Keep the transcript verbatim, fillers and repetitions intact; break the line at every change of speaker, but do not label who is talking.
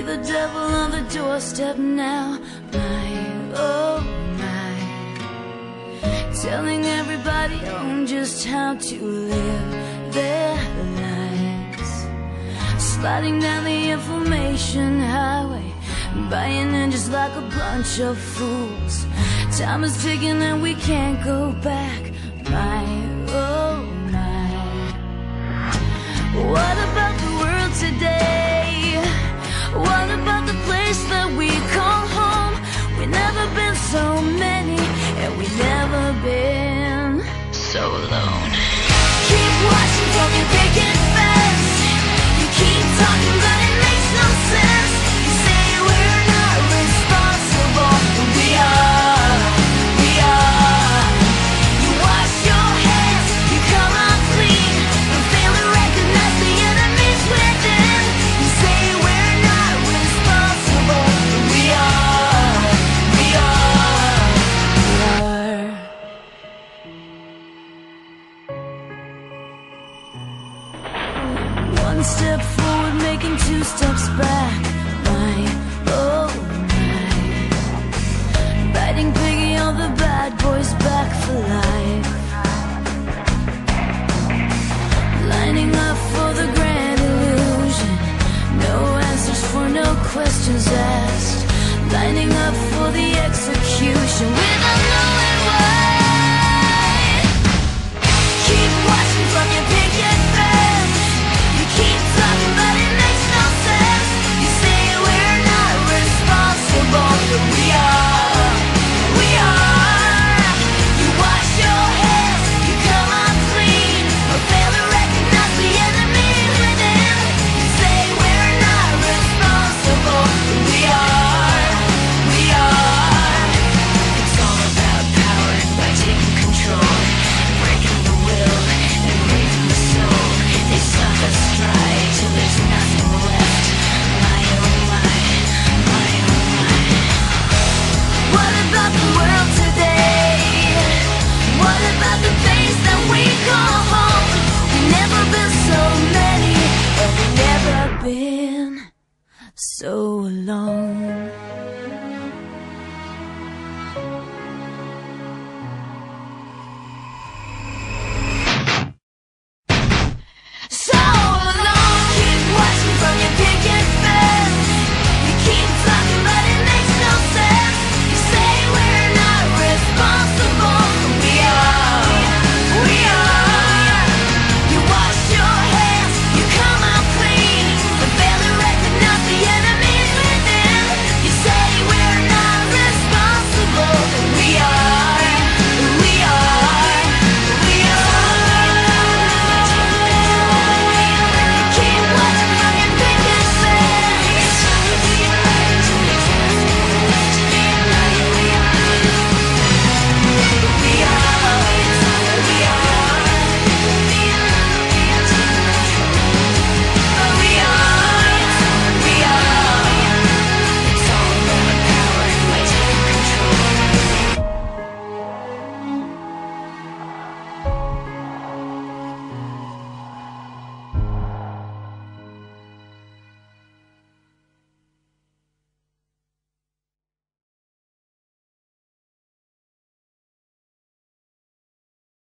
the devil on the doorstep now. My, oh my, telling everybody on just how to live their lives, sliding down the information highway, buying in just like a bunch of fools. Time is ticking and we can't go back. My, oh my, what about the world today? What about the place that we call home? We've never been so many, and we've never been so alone. Keep watching from your picket fence. You keep talking but it makes no sense. You say we're not responsible, but we are, we are. You wash your hands, you come on clean, and fail to recognize the enemies within. You say we're not responsible, but we are, we are, we are. One step forward, making two steps back. My, oh my, biting piggy on the bad boys back for life, lining up for the grand illusion. No answers for no questions asked, lining up for the execution without knowing why. Keep watching from your picket fence. You keep talking but it makes no sense. You say we're not responsible, but we are, we are. You wash your hands, you come on clean, but fail to recognize the enemy within. You say we're not responsible, but we are, we are. It's all about power by taking control, breaking the will and raising the soul. They suck us dry till there's nothing left. My oh my, my oh my. What about the world today? What about the place that we call home? We've never been so many, but we've never been so alone.